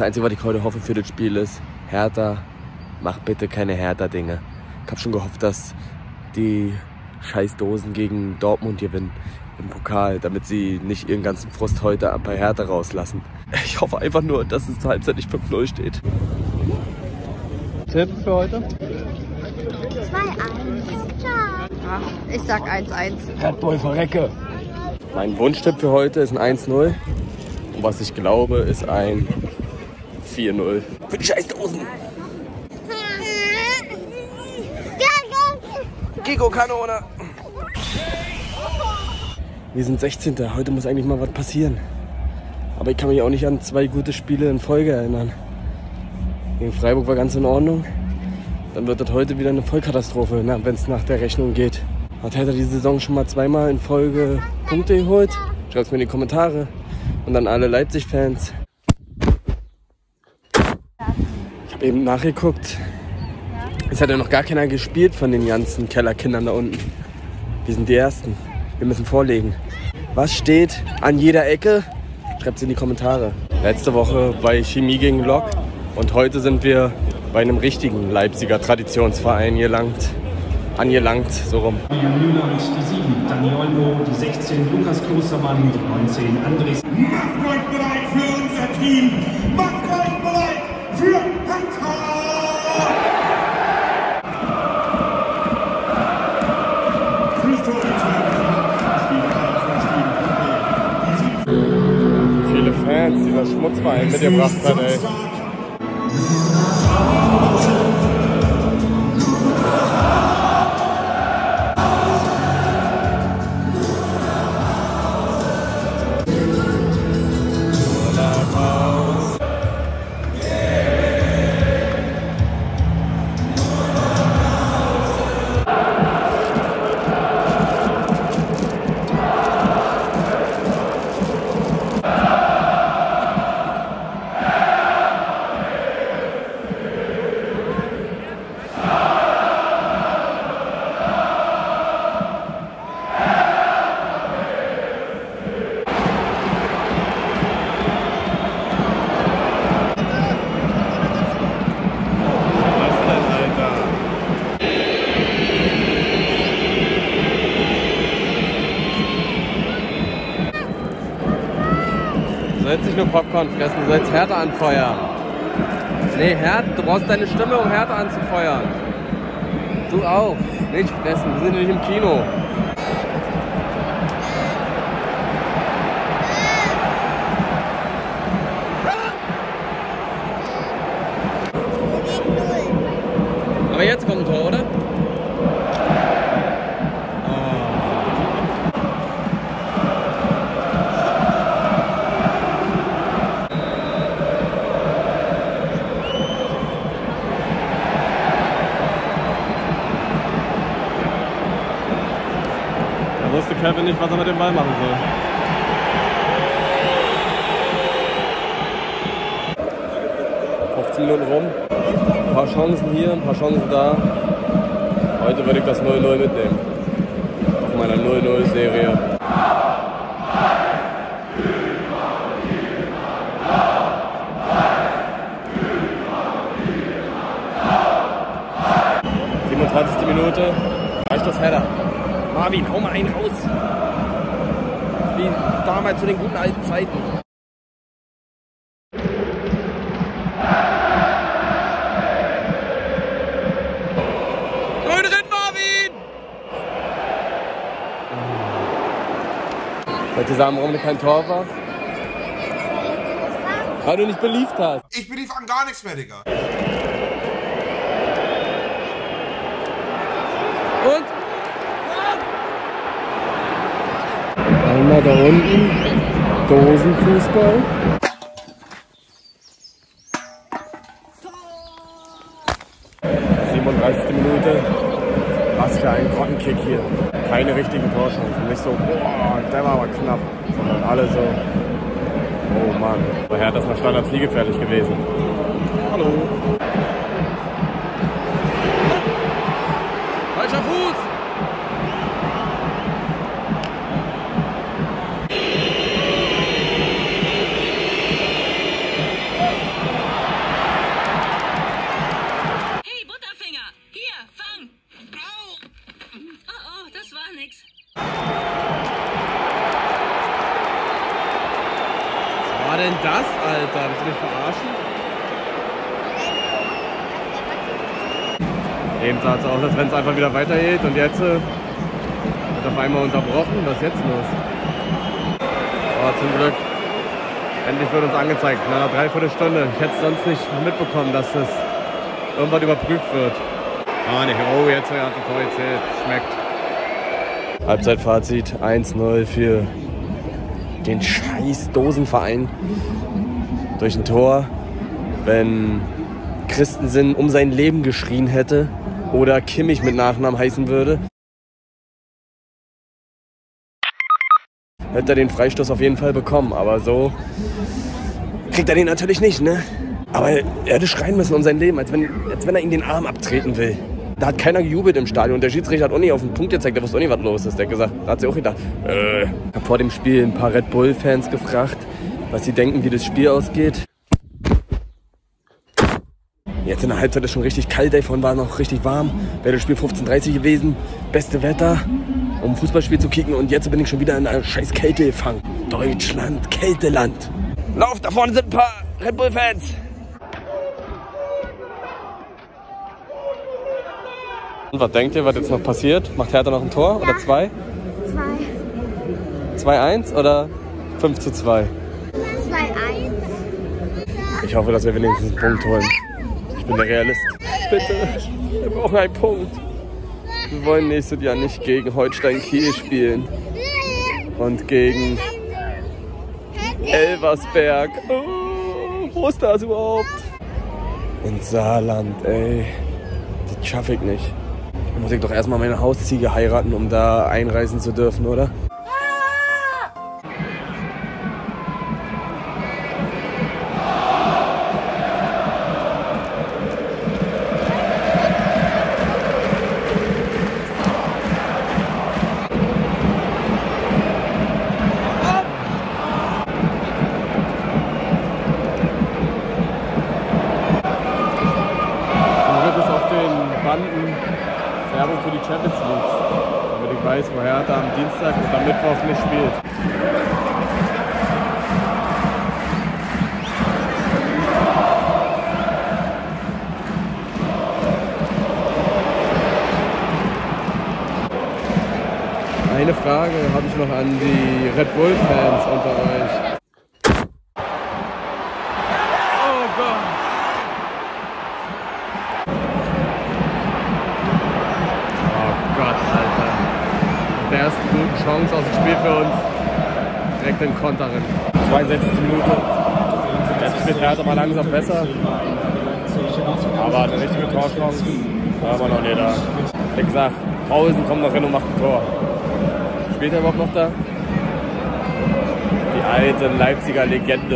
Einzige, was ich heute hoffe für das Spiel ist, Hertha, mach bitte keine Hertha-Dinge. Ich habe schon gehofft, dass die Scheißdosen gegen Dortmund gewinnen im Pokal, damit sie nicht ihren ganzen Frust heute bei Hertha rauslassen. Ich hoffe einfach nur, dass es zur Halbzeit nicht 5-0 steht. Tipp für heute? 2-1. Ciao. Ach, ich sag 1-1. Headboy verrecke. Mein Wunschtipp für heute ist ein 1-0. Und was ich glaube, ist ein 4-0. Für die Scheißdosen. Gigo-Kanone. Wir sind 16. Heute muss eigentlich mal was passieren. Aber ich kann mich auch nicht an 2 gute Spiele in Folge erinnern. Gegen Freiburg war ganz in Ordnung. Dann wird das heute wieder eine Vollkatastrophe, wenn es nach der Rechnung geht. Hat Hertha die Saison schon mal 2-mal in Folge Punkte geholt? Schreibt es mir in die Kommentare. Und dann alle Leipzig-Fans. Ich habe eben nachgeguckt. Es hat ja noch gar keiner gespielt von den ganzen Kellerkindern da unten. Wir sind die Ersten. Wir müssen vorlegen. Was steht an jeder Ecke? Schreibt es in die Kommentare. Letzte Woche bei Chemie gegen Lok. Und heute sind wir bei einem richtigen Leipziger Traditionsverein angelangt, so rum. Julian Müller mit die 7, Daniel Olmo, die 16, Lukas Klostermann, die 19, Andres. Macht euch bereit für unser Team! Macht euch bereit für Hertha! Viele Fans, dieser Schmutzverein mitgebracht hat, ey. Du sollst nicht nur Popcorn fressen, du sollst Hertha anfeuern. Nee, du brauchst deine Stimme, um Hertha anzufeuern. Du auch. Nicht fressen, wir sind nicht im Kino. Aber jetzt kommt ein Tor, oder? Da wusste Kevin nicht, was er mit dem Ball machen soll. Minuten rum. Ein paar Chancen hier, ein paar Chancen da. Heute würde ich das 0-0 mitnehmen. Auf meiner 0-0-Serie. Minute. Freistoß-Header. Marvin, hau mal einen raus. Wie damals zu den guten alten Zeiten. Grün drin, Marvin! Weil zusammen warum kein Tor war? Weil du nicht beliebt hast. Ich belief an gar nichts mehr, Digga. Und? Einmal da unten. Dosenfußball. Minute. Was für ein Grottenkick hier. Keine richtigen Torchancen. Nicht so, boah, der war aber knapp. Sondern alle so, oh Mann. Aber Hertha ist nach Standards nie gefährlich gewesen. Hallo. Falscher Fuß! Alter? Willst du mich verarschen? Eben sah es aus, als wenn es einfach wieder weitergeht und jetzt wird auf einmal unterbrochen. Was ist jetzt los? Aber zum Glück, endlich wird uns angezeigt, nach einer Dreiviertelstunde. Ich hätte es sonst nicht mitbekommen, dass das irgendwann überprüft wird. Ah, nicht. Oh, jetzt hat das Tor gezählt. Schmeckt. Halbzeitfazit 1-0 für den scheiß Dosenverein. Durch ein Tor, wenn Christensen um sein Leben geschrien hätte oder Kimmich mit Nachnamen heißen würde, hätte er den Freistoß auf jeden Fall bekommen. Aber so kriegt er den natürlich nicht, ne? Aber er hätte schreien müssen um sein Leben, als wenn er ihm den Arm abtreten will. Da hat keiner gejubelt im Stadion. Der Schiedsrichter hat auch nicht auf den Punkt gezeigt, der wusste auch nicht, was los ist. Der hat gesagt, da hat sie auch gedacht, Ich habe vor dem Spiel ein paar Red Bull-Fans gefragt, was sie denken, wie das Spiel ausgeht. Jetzt in der Halbzeit ist schon richtig kalt, vorhin war noch richtig warm. Wäre das Spiel 15:30 gewesen, beste Wetter, um ein Fußballspiel zu kicken. Und jetzt bin ich schon wieder in einer scheiß Kälte gefangen. Deutschland, Kälteland. Lauf, da vorne sind ein paar Red Bull-Fans. Und was denkt ihr, was jetzt noch passiert? Macht Hertha noch ein Tor oder 2? 2-1 oder 5:2? 2-1. Ich hoffe, dass wir wenigstens einen Punkt holen. Ich bin der Realist. Bitte, wir brauchen einen Punkt. Wir wollen nächstes Jahr nicht gegen Holstein Kiel spielen. Und gegen Elversberg. Oh, wo ist das überhaupt? In Saarland, ey. Das schaffe ich nicht. Da muss ich doch erstmal meine Hausziege heiraten, um da einreisen zu dürfen, oder? Werbung für die Champions League, damit ich weiß, wo Hertha am Dienstag und am Mittwoch nicht spielt. Eine Frage habe ich noch an die Red Bull-Fans unter euch. Oh Gott! Der ersten guten Chance aus dem Spiel für uns. Direkt in Konter rein. 62. Minute. Jetzt spielt Hertha mal langsam besser. Aber eine richtige Torchance war aber noch nicht da. Wie gesagt, Paulsen kommt noch hin und macht ein Tor. Spielt er überhaupt noch da? Die alte Leipziger Legende.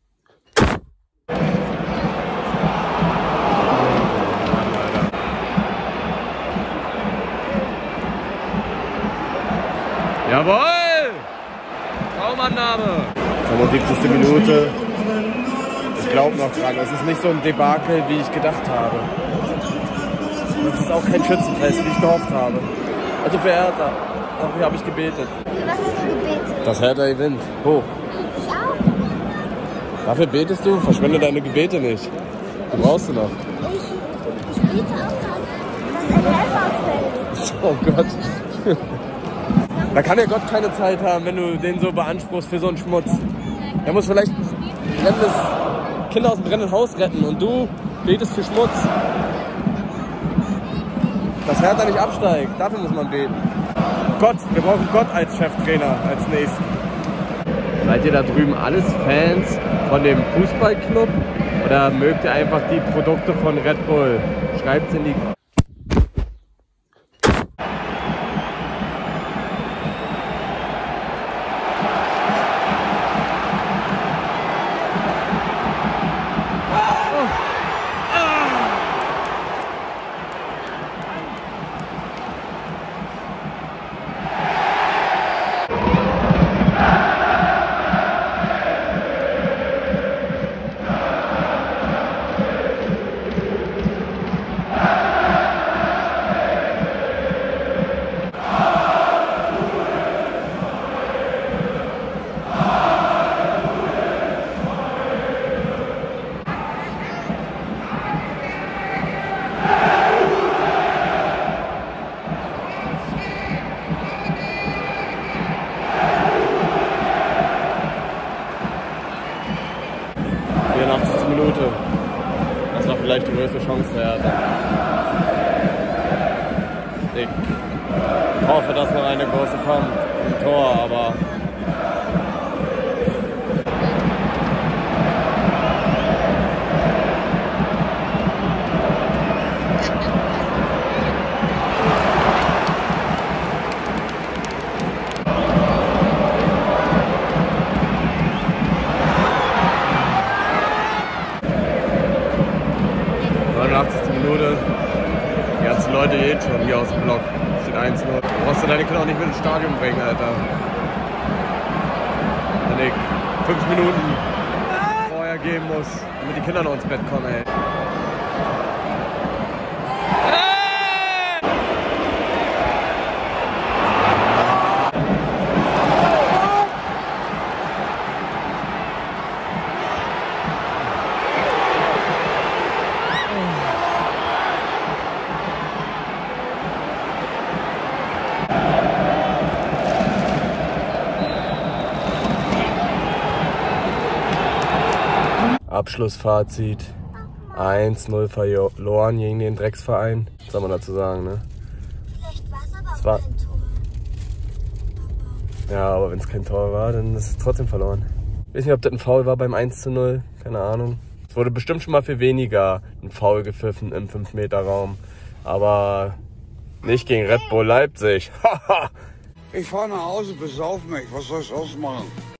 Jawohl! Traumannahme! 75. Minute. Ich glaube noch dran. Es ist nicht so ein Debakel, wie ich gedacht habe. Es ist auch kein Schützenfest, wie ich gehofft habe. Also für Hertha. Dafür habe ich gebetet. Für was hast du gebetet? Dass Hertha gewinnt. Hoch. Ich auch. Dafür betest du? Verschwende deine Gebete nicht. Die brauchst du noch. Ich bete auch, dass er ausfällt. Oh Gott. Da kann ja Gott keine Zeit haben, wenn du den so beanspruchst für so einen Schmutz. Er muss vielleicht Kinder aus dem brennenden Haus retten und du betest für Schmutz. Dass Hertha nicht absteigt, dafür muss man beten. Gott, wir brauchen Gott als Cheftrainer, als nächsten. Seid ihr da drüben alles Fans von dem Fußballclub oder mögt ihr einfach die Produkte von Red Bull? Schreibt's in die 89. Minute. Das war vielleicht die größte Chance der Hertha. Ich hoffe, dass noch eine große kommt. Ein Tor, aber... Minute. Die ganzen Leute gehen schon hier aus dem Block. Steht 1-0. Du brauchst deine Kinder auch nicht mit ins Stadion bringen, Alter. Wenn ich 5 Minuten vorher gehen muss, damit die Kinder noch ins Bett kommen, ey. Abschlussfazit: 1-0 verloren gegen den Drecksverein. Was soll man dazu sagen, ne? Vielleicht war es aber auch kein Tor. Ja, aber wenn es kein Tor war, dann ist es trotzdem verloren. Ich weiß nicht, ob das ein Foul war beim 1-0, keine Ahnung. Es wurde bestimmt schon mal für weniger ein Foul gepfiffen im 5-Meter-Raum. Aber nicht gegen Red Bull Leipzig. Ich fahre nach Hause, besauf mich. Was soll ich ausmachen?